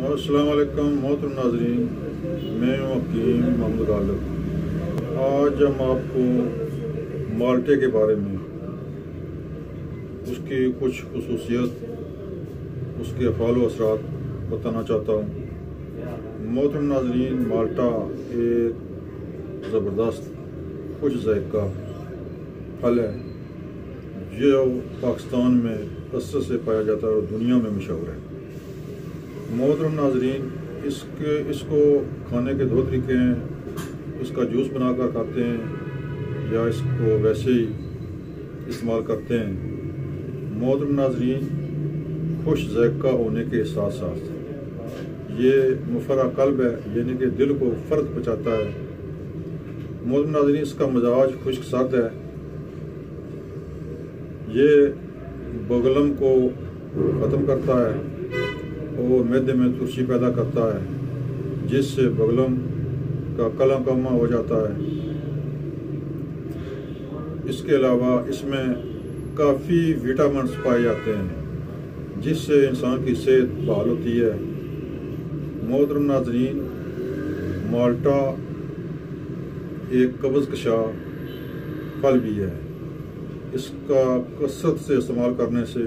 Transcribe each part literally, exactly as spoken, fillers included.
अस्सलाम वालेकुम मोहतरम नाज़रीन, मैं हकीम मोहम्मद गालिब। आज हम आपको माल्टे के बारे में, उसकी कुछ खुसूसियत, उसके अफ़ाल व असरात बताना चाहता हूँ। मोहतरम नाज़रीन, माल्टा एक ज़बरदस्त खुश ज़ायक़ा फल है जो पाकिस्तान में कसरत से पाया जाता है और दुनिया में मशहूर है। मोहतरम नाज़रीन, इसके इसको खाने के दो तरीके हैं। इसका जूस बनाकर खाते हैं या इसको वैसे ही इस्तेमाल करते हैं। मोहतरम नाज़रीन, खुश ज़ायक़ा होने के साथ साथ ये मुफर्रा कल्ब है, यानी कि दिल को फ़र्द पहुँचाता है। मोहतरम नाज़रीन, इसका मिजाज खुश्क सर्द है। ये बगलम को ख़त्म करता है और मैदे में तुर्शी पैदा करता है, जिससे बगलम का कला कमा हो जाता है। इसके अलावा इसमें काफ़ी विटामिन्स पाए जाते हैं, जिससे इंसान की सेहत बहाल होती है। मोहतरम नाज़रीन, माल्टा एक कब्ज़ कशा फल भी है। इसका कसरत से इस्तेमाल करने से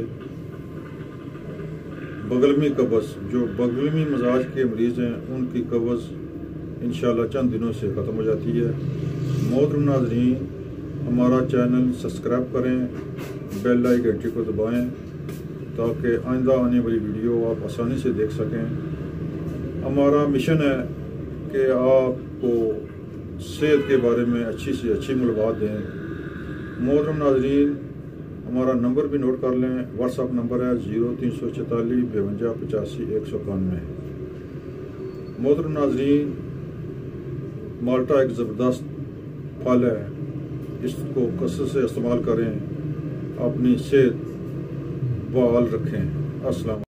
बगलमी कब्ज़, जो बगलमी मिजाज के मरीज़ हैं, उनकी कब्ज़ इंशाल्लाह चंद दिनों से ख़त्म हो जाती है। मोहतरम नाज़रीन, हमारा चैनल सब्सक्राइब करें, बेल आई घंटी को दबाएं ताकि आइंदा आने वाली वीडियो आप आसानी से देख सकें। हमारा मिशन है कि आपको सेहत के बारे में अच्छी से अच्छी मालूमात दें। मोहतरम नाज़रीन, हमारा नंबर भी नोट कर लें। व्हाट्सअप नंबर है ज़ीरो तीन सौ चौतालीस बेवंजा पचासी एक सौ इक्यानवे। मोहतरम नाज़रीन, माल्टा एक ज़बरदस्त फल है। इसको कसरत से इस्तेमाल करें, अपनी सेहत बहाल रखें। अस्सलाम।